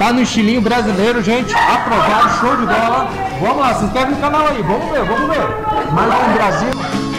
Tá no estilinho brasileiro, gente. Aprovado, show de bola. Vamos lá, se inscreve no canal aí. Vamos ver, vamos ver. Mais um Brasil.